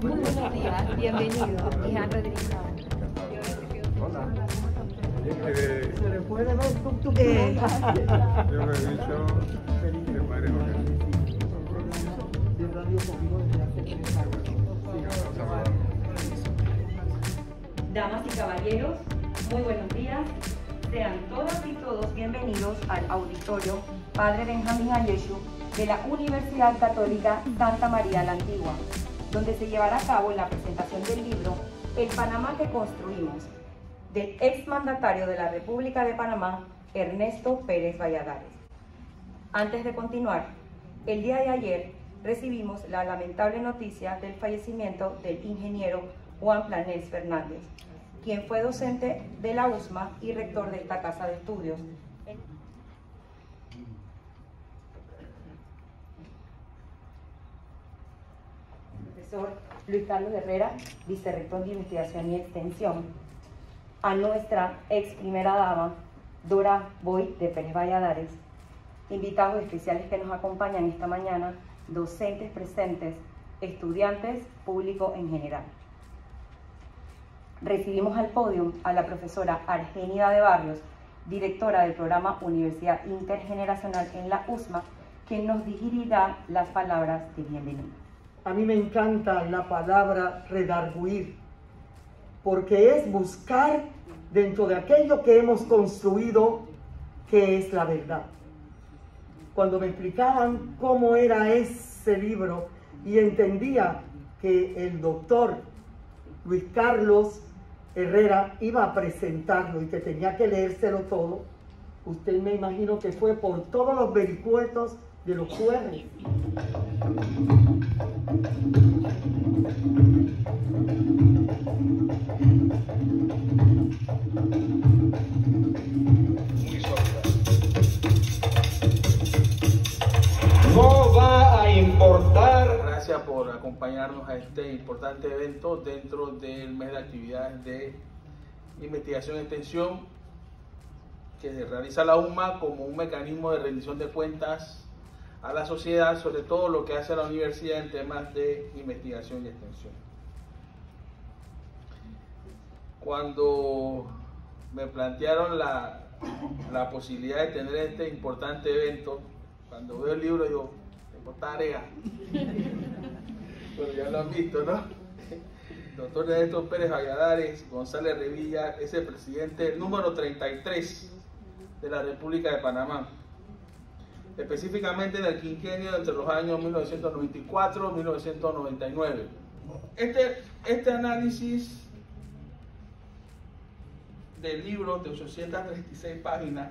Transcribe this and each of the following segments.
Muy buenos días, bienvenido, Ihan Rodríguez. Hola. Se le puede ver tu Yo me he dicho de varias ocasiones. de radio conmigo desde hace 3 años. Damas y caballeros, muy buenos días. Sean todas y todos bienvenidos al auditorio Padre Benjamín Ayeshu de la Universidad Católica Santa María la Antigua, donde se llevará a cabo la presentación del libro El Panamá que construimos, del exmandatario de la República de Panamá, Ernesto Pérez Valladares. Antes de continuar, el día de ayer recibimos la lamentable noticia del fallecimiento del ingeniero Juan Planels Fernández, quien fue docente de la USMA y rector de esta casa de estudios. Profesor Luis Carlos Herrera, vicerrector de Investigación y Extensión. A nuestra ex primera dama, Dora Boy de Pérez Valladares. Invitados especiales que nos acompañan esta mañana, docentes presentes, estudiantes, público en general. Recibimos al podio a la profesora Argénida de Barrios, directora del programa Universidad Intergeneracional en la USMA, quien nos dirigirá las palabras de bienvenida. A mí me encanta la palabra redarguir, porque es buscar dentro de aquello que hemos construido qué es la verdad. Cuando me explicaban cómo era ese libro y entendía que el doctor Luis Carlos Herrera iba a presentarlo y que tenía que leérselo todo, usted me imagino que fue por todos los vericuetos de los QR. No va a importar. Gracias por acompañarnos a este importante evento dentro del mes de actividades de investigación y extensión que se realiza la UMA como un mecanismo de rendición de cuentas a la sociedad sobre todo lo que hace la universidad en temas de investigación y extensión. Cuando me plantearon la posibilidad de tener este importante evento, cuando veo el libro digo, tengo tarea. Pero ya lo han visto, ¿no? Doctor Ernesto Pérez Valladares González Revilla es el presidente número 33 de la República de Panamá, específicamente en el quinquenio entre los años 1994 y 1999. Este análisis del libro de 836 páginas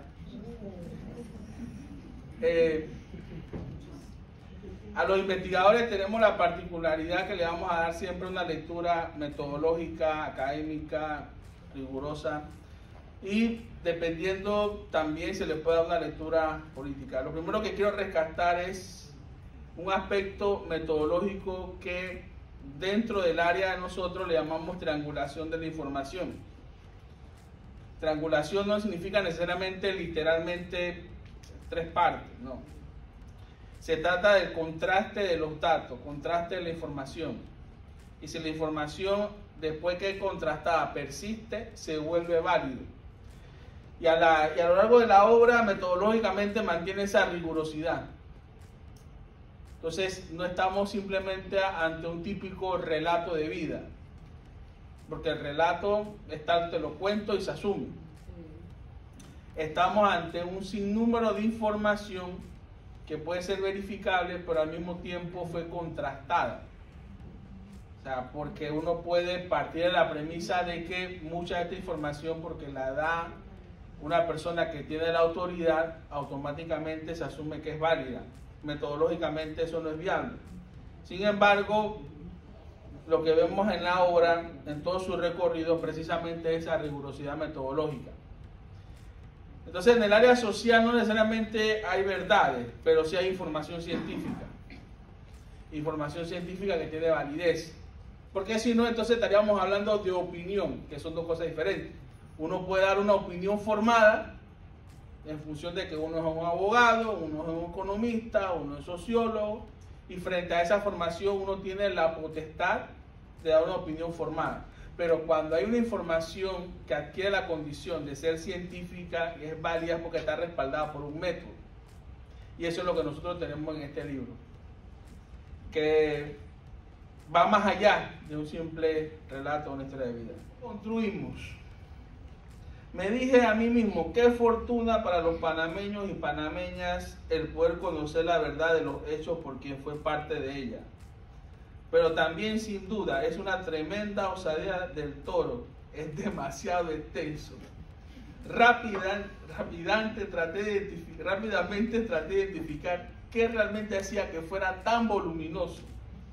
a los investigadores tenemos la particularidad que le vamos a dar siempre una lectura metodológica, académica, rigurosa, y dependiendo también se le puede dar una lectura política. Lo primero que quiero rescatar es un aspecto metodológico que dentro del área de nosotros le llamamos triangulación de la información. Triangulación no significa necesariamente literalmente 3 partes, no. Se trata del contraste de los datos, contraste de la información. Y si la información, después que es contrastada, persiste, se vuelve válido. Y a lo largo de la obra, metodológicamente mantiene esa rigurosidad. Entonces, no estamos simplemente ante un típico relato de vida. Porque el relato está, te lo cuento y se asume. Estamos ante un sinnúmero de información que puede ser verificable, pero al mismo tiempo fue contrastada. O sea, porque uno puede partir de la premisa de que mucha de esta información, porque la da una persona que tiene la autoridad, automáticamente se asume que es válida. Metodológicamente eso no es viable. Sin embargo, lo que vemos en la obra, en todo su recorrido, precisamente es esa rigurosidad metodológica. Entonces, en el área social no necesariamente hay verdades, pero sí hay información científica. Información científica que tiene validez. Porque si no, entonces estaríamos hablando de opinión, que son 2 cosas diferentes. Uno puede dar una opinión formada en función de que uno es un abogado, uno es un economista, uno es sociólogo, y frente a esa formación uno tiene la potestad de dar una opinión formada. Pero cuando hay una información que adquiere la condición de ser científica, es válida porque está respaldada por un método. Y eso es lo que nosotros tenemos en este libro, que va más allá de un simple relato de una historia de vida. Construimos. Me dije a mí mismo, qué fortuna para los panameños y panameñas el poder conocer la verdad de los hechos por quien fue parte de ella. Pero también, sin duda, es una tremenda osadía del Toro. Es demasiado extenso. Rápidamente traté de identificar qué realmente hacía que fuera tan voluminoso.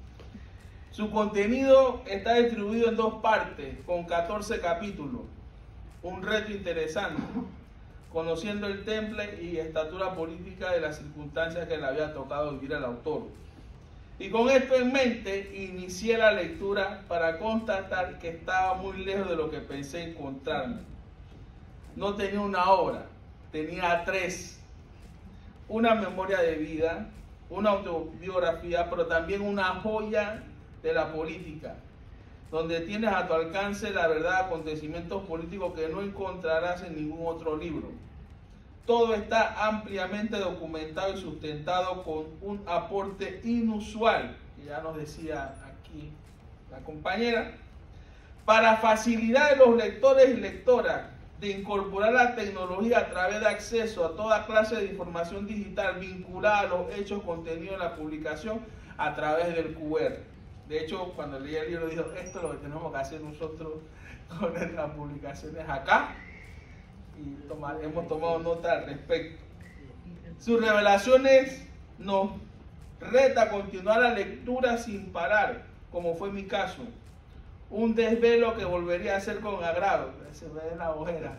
Su contenido está distribuido en 2 partes, con 14 capítulos. Un reto interesante, conociendo el temple y estatura política de las circunstancias que le había tocado vivir al autor. Y con esto en mente, inicié la lectura para constatar que estaba muy lejos de lo que pensé encontrarme. No tenía una obra, tenía 3. Una memoria de vida, una autobiografía, pero también una joya de la política, donde tienes a tu alcance la verdad de acontecimientos políticos que no encontrarás en ningún otro libro. Todo está ampliamente documentado y sustentado con un aporte inusual, que ya nos decía aquí la compañera, para facilidad de los lectores y lectoras de incorporar la tecnología a través de acceso a toda clase de información digital vinculada a los hechos contenidos en la publicación a través del QR. De hecho, cuando leí el libro, dijo, esto es lo que tenemos que hacer nosotros con las publicaciones acá. Y hemos tomado nota al respecto. Sus revelaciones nos reta a continuar la lectura sin parar, como fue mi caso. Un desvelo que volvería a hacer con agrado. Se ve en la ojera.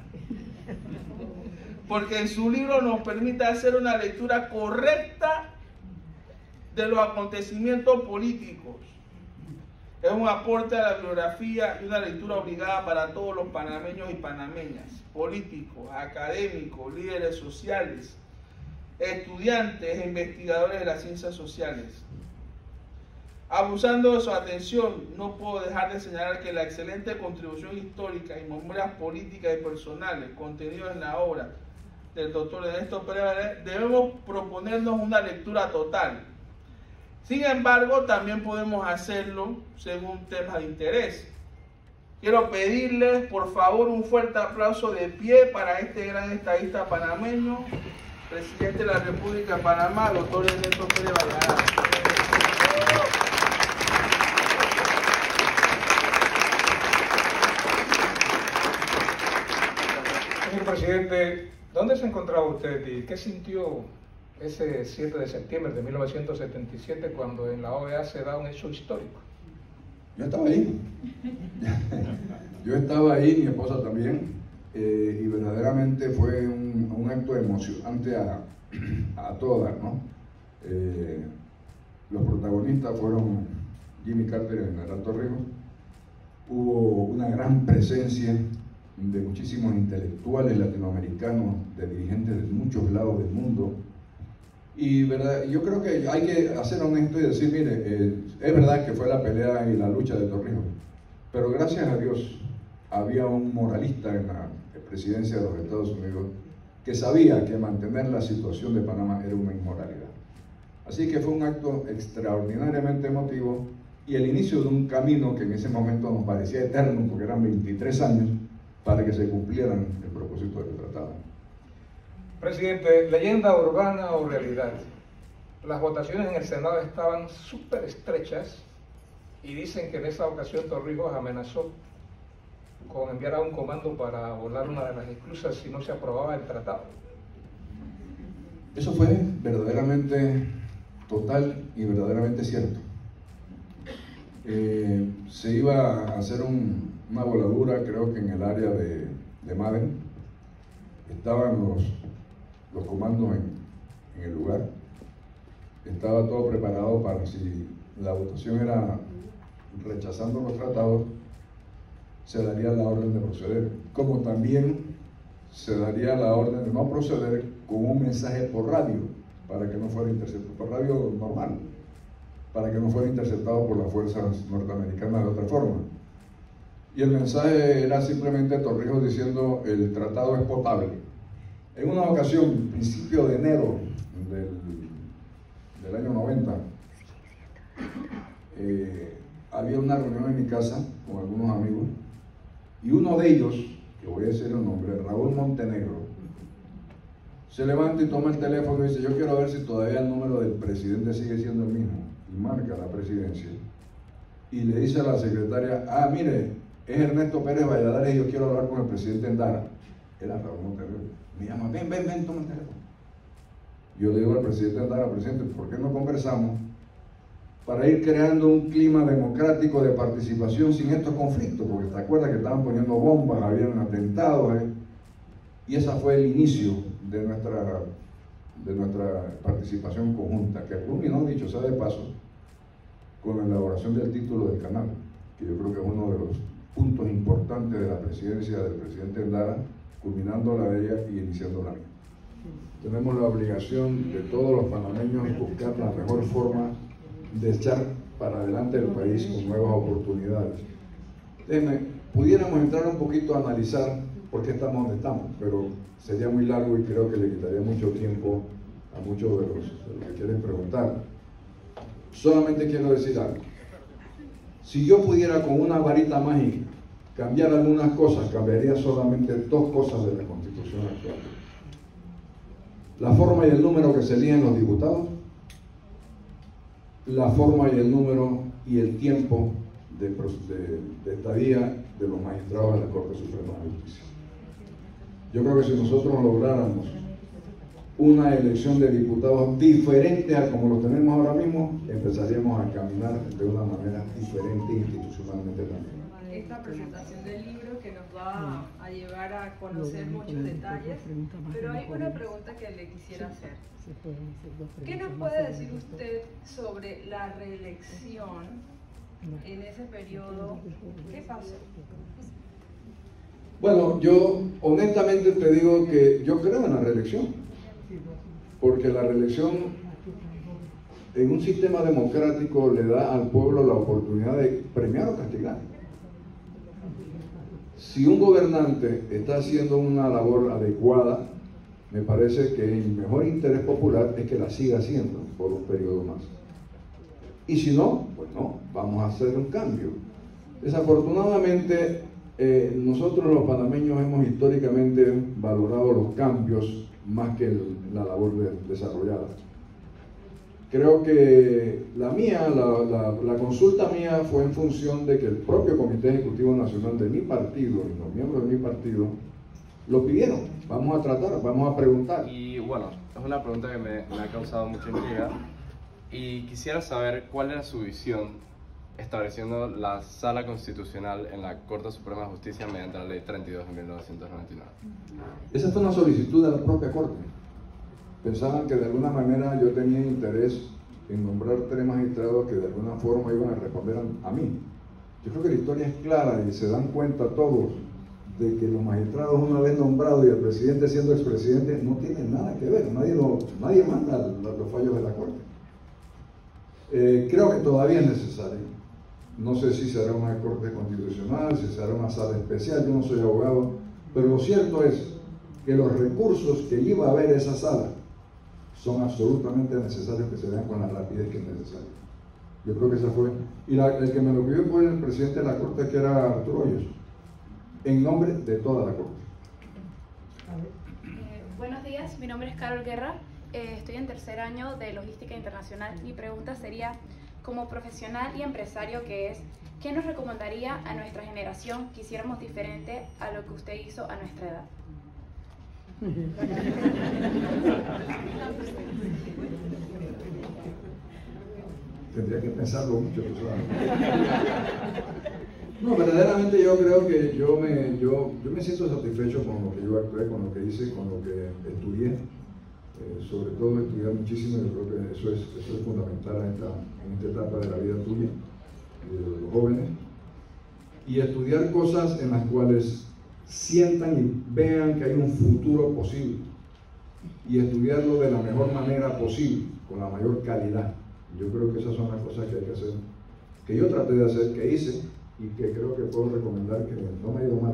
Porque en su libro nos permite hacer una lectura correcta de los acontecimientos políticos. Es un aporte a la bibliografía y una lectura obligada para todos los panameños y panameñas, políticos, académicos, líderes sociales, estudiantes e investigadores de las ciencias sociales. Abusando de su atención, no puedo dejar de señalar que la excelente contribución histórica y memorias políticas y personales contenidas en la obra del doctor Ernesto Pérez debemos proponernos una lectura total. Sin embargo, también podemos hacerlo según temas de interés. Quiero pedirles, por favor, un fuerte aplauso de pie para este gran estadista panameño, presidente de la República de Panamá, doctor Ernesto Pérez Valladares. Señor presidente, ¿dónde se encontraba usted y qué sintió ese 7 de septiembre de 1977 cuando en la OEA se da un hecho histórico? Yo estaba ahí. Yo estaba ahí, mi esposa también, y verdaderamente fue un acto emocionante a todas, ¿no? Los protagonistas fueron Jimmy Carter y el general Torrijos. Hubo una gran presencia de muchísimos intelectuales latinoamericanos, de dirigentes de muchos lados del mundo. Y verdad, yo creo que hay que ser honesto y decir, mire, es verdad que fue la pelea y la lucha de Torrijos, pero gracias a Dios había un moralista en la presidencia de los Estados Unidos que sabía que mantener la situación de Panamá era una inmoralidad. Así que fue un acto extraordinariamente emotivo y el inicio de un camino que en ese momento nos parecía eterno, porque eran 23 años, para que se cumplieran el propósito del tratado. Presidente, ¿leyenda urbana o realidad? Las votaciones en el Senado estaban súper estrechas y dicen que en esa ocasión Torrijos amenazó con enviar a un comando para volar una de las esclusas si no se aprobaba el tratado. Eso fue verdaderamente total y verdaderamente cierto. Se iba a hacer una voladura, creo que en el área de Maven. Estaban los comandos en el lugar. Estaba todo preparado para, si la votación era rechazando los tratados, se daría la orden de proceder, como también se daría la orden de no proceder con un mensaje por radio, para que no fuera interceptado, por radio normal. para que no fuera interceptado por las fuerzas norteamericanas de otra forma. Y el mensaje era simplemente Torrijos diciendo: el tratado es potable. En una ocasión, principio de enero del año 90, había una reunión en mi casa con algunos amigos, y uno de ellos, que voy a decir el nombre, Raúl Montenegro, se levanta y toma el teléfono y dice: yo quiero ver si todavía el número del presidente sigue siendo el mismo, y marca la presidencia, y le dice a la secretaria: ah, mire, es Ernesto Pérez Valladares y yo quiero hablar con el presidente Endara. Era Raúl Montenegro. Me llama: ven, toma el teléfono. Yo le digo al presidente Endara: presidente, ¿por qué no conversamos para ir creando un clima democrático de participación sin estos conflictos? Porque te acuerdas que estaban poniendo bombas, habían atentados, y ese fue el inicio de nuestra participación conjunta, que culminó, dicho sea de paso, con la elaboración del título del canal, que yo creo que es uno de los puntos importantes de la presidencia del presidente Endara, culminando la de ella y iniciando la mía. Tenemos la obligación de todos los panameños buscar la mejor forma de echar para adelante el país con nuevas oportunidades. Pudiéramos entrar un poquito a analizar por qué estamos donde estamos, pero sería muy largo y creo que le quitaría mucho tiempo a muchos de los que quieren preguntar. Solamente quiero decir algo. Si yo pudiera con una varita mágica cambiar algunas cosas, cambiaría solamente dos cosas de la Constitución actual: la forma y el número que se eligen los diputados, la forma y el número y el tiempo de estadía de los magistrados de la Corte Suprema de Justicia. Yo creo que si nosotros lográramos una elección de diputados diferente a como lo tenemos ahora mismo, empezaríamos a caminar de una manera diferente institucionalmente también. Esta presentación del libro que nos va a llevar a conocer muchos detalles, pero hay una pregunta que le quisiera hacer. ¿Qué nos puede decir usted sobre la reelección en ese periodo? ¿Qué pasó? Bueno, yo honestamente te digo que yo creo en la reelección, porque la reelección en un sistema democrático le da al pueblo la oportunidad de premiar o castigar. Si un gobernante está haciendo una labor adecuada, me parece que el mejor interés popular es que la siga haciendo por un periodo más. Y si no, pues no, vamos a hacer un cambio. Desafortunadamente, nosotros los panameños hemos históricamente valorado los cambios más que la labor desarrollada. Creo que la consulta mía fue en función de que el propio Comité Ejecutivo Nacional de mi partido y los miembros de mi partido lo pidieron. Vamos a tratar, vamos a preguntar. Y bueno, es una pregunta que me ha causado mucha intriga y quisiera saber cuál era su visión estableciendo la Sala Constitucional en la Corte Suprema de Justicia mediante la Ley 32 de 1999. Esa fue una solicitud de la propia Corte. Pensaban que de alguna manera yo tenía interés en nombrar 3 magistrados que de alguna forma iban a responder a mí. Yo creo que la historia es clara y se dan cuenta todos de que los magistrados, una vez nombrados y el presidente siendo expresidente, no tienen nada que ver. Nadie manda los fallos de la Corte. Creo que todavía es necesario. No sé si será una Corte Constitucional, si será una sala especial, yo no soy abogado, pero lo cierto es que los recursos que iba a haber esa sala son absolutamente necesarios que se vean con la rapidez que es necesaria. Yo creo que esa fue. Y el que me lo pidió fue el presidente de la Corte, que era Arturo Hoyos, en nombre de toda la Corte. Buenos días, mi nombre es Carol Guerra, estoy en 3er año de Logística Internacional. Mi pregunta sería, como profesional y empresario que es, ¿qué nos recomendaría a nuestra generación que hiciéramos diferente a lo que usted hizo a nuestra edad? Tendría que pensarlo mucho. No, verdaderamente yo creo que yo me siento satisfecho con lo que yo actué, con lo que hice, con lo que estudié. Sobre todo estudiar muchísimo. Yo creo que eso es fundamental en esta etapa de la vida tuya y de los jóvenes. Y estudiar cosas en las cuales sientan y vean que hay un futuro posible, y estudiarlo de la mejor manera posible, con la mayor calidad. Yo creo que esas son las cosas que hay que hacer, que yo traté de hacer, que hice, y que creo que puedo recomendar que no me ha ido mal.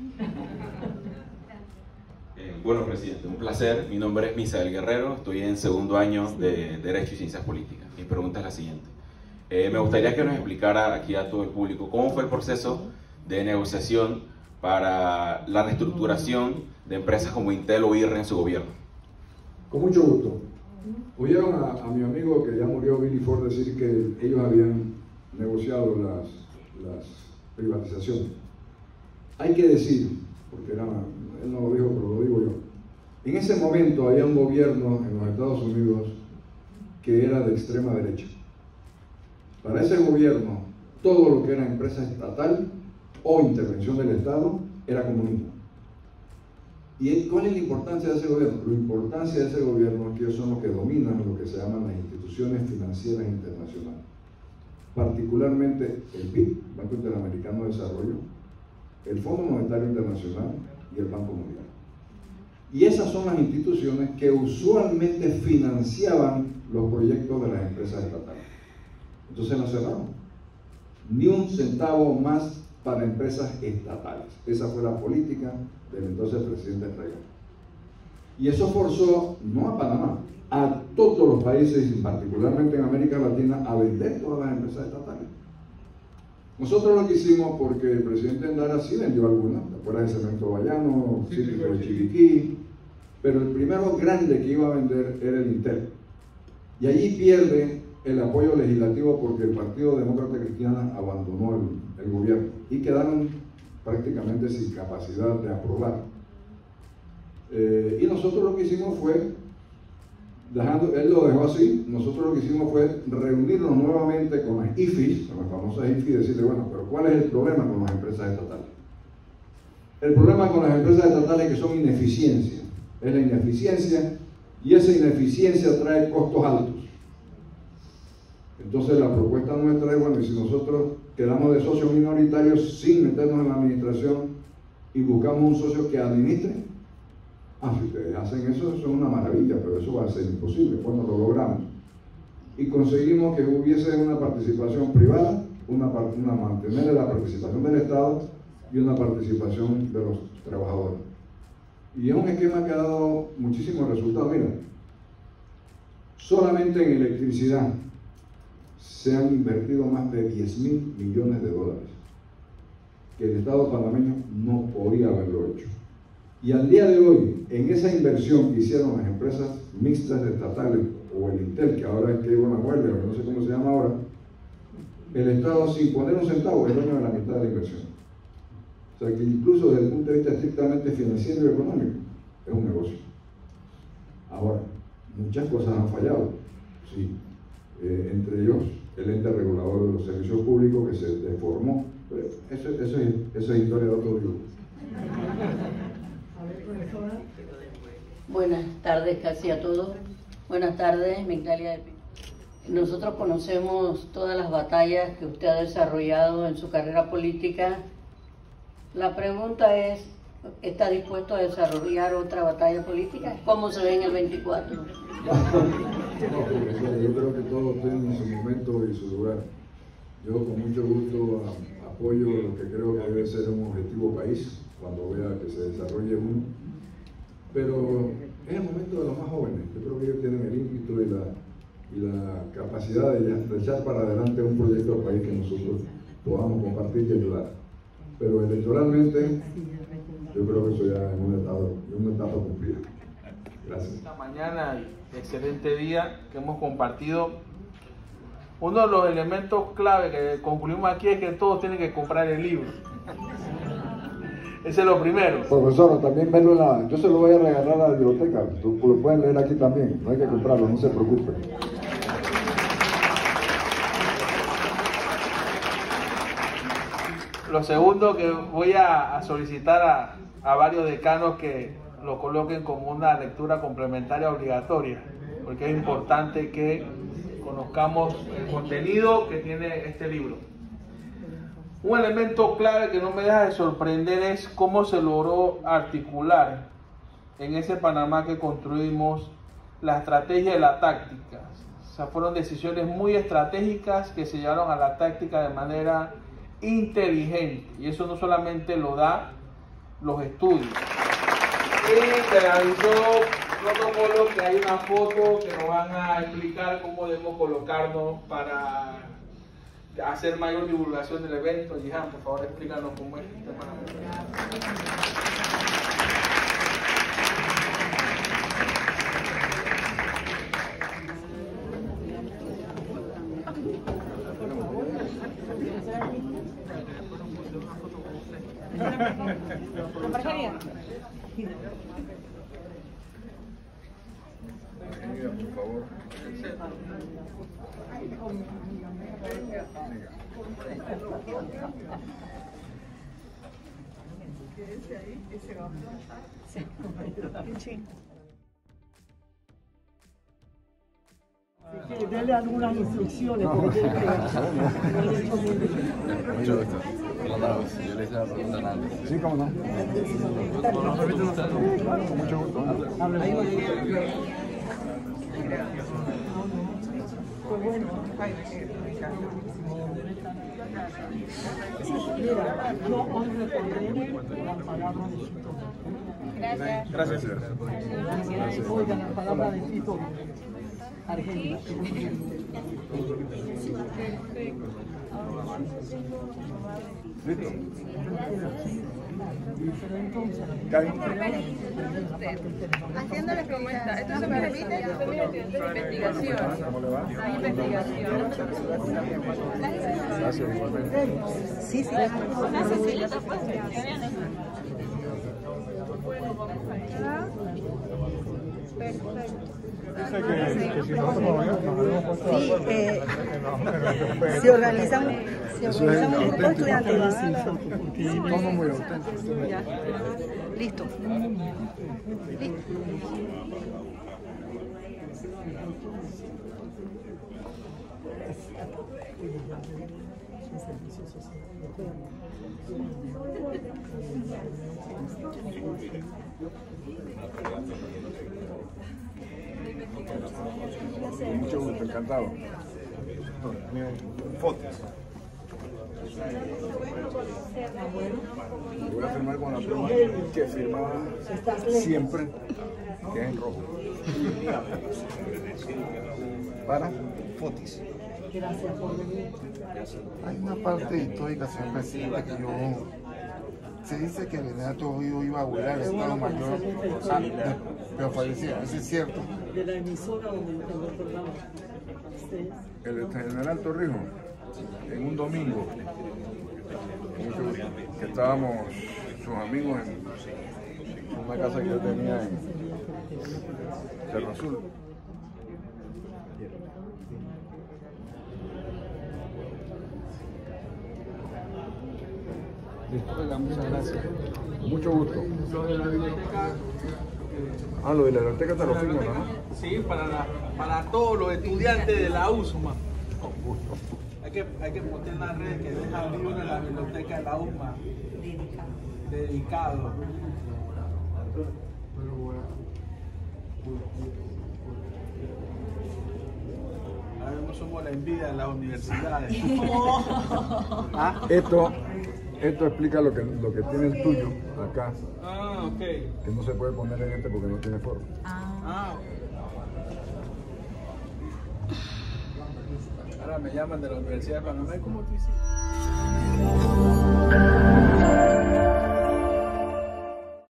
Bueno, presidente, un placer. Mi nombre es Misael Guerrero, estoy en segundo año de Derecho y Ciencias Políticas. Mi pregunta es la siguiente. Me gustaría que nos explicara aquí a todo el público cómo fue el proceso de negociación para la reestructuración de empresas como Intel o IRRE en su gobierno. Con mucho gusto. Oyeron a mi amigo que ya murió, Billy Ford, decir que ellos habían negociado las privatizaciones. Hay que decir, porque él no lo dijo, pero lo digo yo, en ese momento había un gobierno en los Estados Unidos que era de extrema derecha. Para ese gobierno, todo lo que era empresa estatal o intervención del Estado era comunismo. ¿Y cuál es la importancia de ese gobierno? La importancia de ese gobierno es que ellos son los que dominan lo que se llaman las instituciones financieras internacionales, particularmente el BID, Banco Interamericano de Desarrollo, el Fondo Monetario Internacional y el Banco Mundial. Y esas son las instituciones que usualmente financiaban los proyectos de las empresas estatales. Entonces la cerraron. Ni un centavo más para empresas estatales. Esa fue la política del entonces presidente Reagan. Y eso forzó, no a Panamá, a todos los países, particularmente en América Latina, a vender todas las empresas estatales. Nosotros lo que hicimos, porque el presidente Endara sí vendió algunas, ¿te acuerdas de Cemento Bayano, Cítrico de Chiriquí? Pero el primero grande que iba a vender era el Intel. Y allí pierde el apoyo legislativo porque el Partido Demócrata Cristiano abandonó el gobierno y quedaron prácticamente sin capacidad de aprobar. Y nosotros lo que hicimos fue, él lo dejó así, nosotros lo que hicimos fue reunirnos nuevamente con las IFIs, con las famosas IFIs, y decirle, bueno, pero ¿cuál es el problema con las empresas estatales? El problema con las empresas estatales es que son ineficiencia, es la ineficiencia, y esa ineficiencia trae costos altos. Entonces la propuesta nuestra es, bueno, y si nosotros quedamos de socios minoritarios sin meternos en la administración y buscamos un socio que administre, si ustedes hacen eso, eso es una maravilla, pero eso va a ser imposible. Bueno, lo logramos. Y conseguimos que hubiese una participación privada, mantener la participación del Estado y una participación de los trabajadores. Y es un esquema que ha dado muchísimos resultados. Mira, solamente en electricidad se han invertido más de 10.000 millones de dólares, que el Estado panameño no podía haberlo hecho. Y al día de hoy, en esa inversión que hicieron las empresas mixtas estatales, o el Intel, que ahora es que iba a una huelga, no sé cómo se llama ahora, el Estado, sin poner un centavo, es dueño de la mitad de la inversión. O sea que incluso desde el punto de vista estrictamente financiero y económico, es un negocio. Ahora, muchas cosas han fallado, sí. Entre ellos el ente regulador de los servicios públicos que se deformó, pero eso es historia de otro día. Buenas tardes casi a todos. Buenas tardes, Migdalia de Pino. Nosotros conocemos todas las batallas que usted ha desarrollado en su carrera política. La pregunta es, ¿está dispuesto a desarrollar otra batalla política? ¿Cómo se ve en el 24? Yo creo que todos tienen su momento y su lugar. Yo con mucho gusto apoyo lo que creo que debe ser un objetivo país cuando vea que se desarrolle uno. Pero es el momento de los más jóvenes. Yo creo que ellos tienen el ímpetu y la capacidad de echar para adelante un proyecto de país que nosotros podamos compartir y ayudar. Pero electoralmente, yo creo que eso ya es una etapa cumplida. Gracias. Esta mañana, excelente día que hemos compartido. Uno de los elementos clave que concluimos aquí es que todos tienen que comprar el libro. Ese es lo primero. Profesor, también verlo yo se lo voy a regalar a la biblioteca. Tú lo puedes leer aquí también. No hay que comprarlo, no se preocupe. Lo segundo que voy a solicitar a varios decanos que lo coloquen como una lectura complementaria obligatoria, porque es importante que conozcamos el contenido que tiene este libro. Un elemento clave que no me deja de sorprender es cómo se logró articular en ese Panamá que construimos la estrategia y la táctica. sea, fueron decisiones muy estratégicas que se llevaron a la táctica de manera inteligente. Y eso no solamente lo da los estudios. Y se realizó protocolo que hay una foto que nos van a explicar cómo debemos colocarnos para hacer mayor divulgación del evento. Jihan, por favor, explícanos cómo es el tema. Por favor. Dele algunas instrucciones. Porque Mucho gusto. Yo le hice la pregunta antes. Sí, cómo no. Mucho gusto. Mira, yo hoy recordé la palabra de Tito. Gracias. Gracias. Oiga, la palabra de Tito Argenta. ¿Listo? Haciéndole como está. Esto se permite, investigación. ¿Cómo le va? Hay investigación. Gracias, igualmente. Sí, sí. Si organizan un grupo estudiantil. Todo muy auténtico. Listo. Mucho gusto, encantado. Fotos. Voy a firmar con la pluma que firmaba siempre, que es en rojo. Para fotos. Gracias por venir. Hay una parte histórica, señor presidente, que yo... Se dice que el general Trujillo iba a volar al Estado Mayor, pero falleció, ¿eso es cierto? De la emisora donde el programa. El general Torrijos, en un domingo, que estábamos sus amigos en una casa que yo tenía en Cerro Azul. Oiga, muchas gracias. Mucho gusto. Lo de la biblioteca. Lo de la biblioteca te lo firmo, ¿no? Sí, para todos los estudiantes de la USMA. Hay que poner en las redes que deja abrir una de la biblioteca de la USMA. Dedicado. Ahora no somos la envidia de las universidades. Esto explica lo que tiene el tuyo acá. Ah, ok. Que no se puede poner en este porque no tiene forma. Ah, ok. Ahora me llaman de la Universidad de Panamá. ¿Cómo tú hiciste?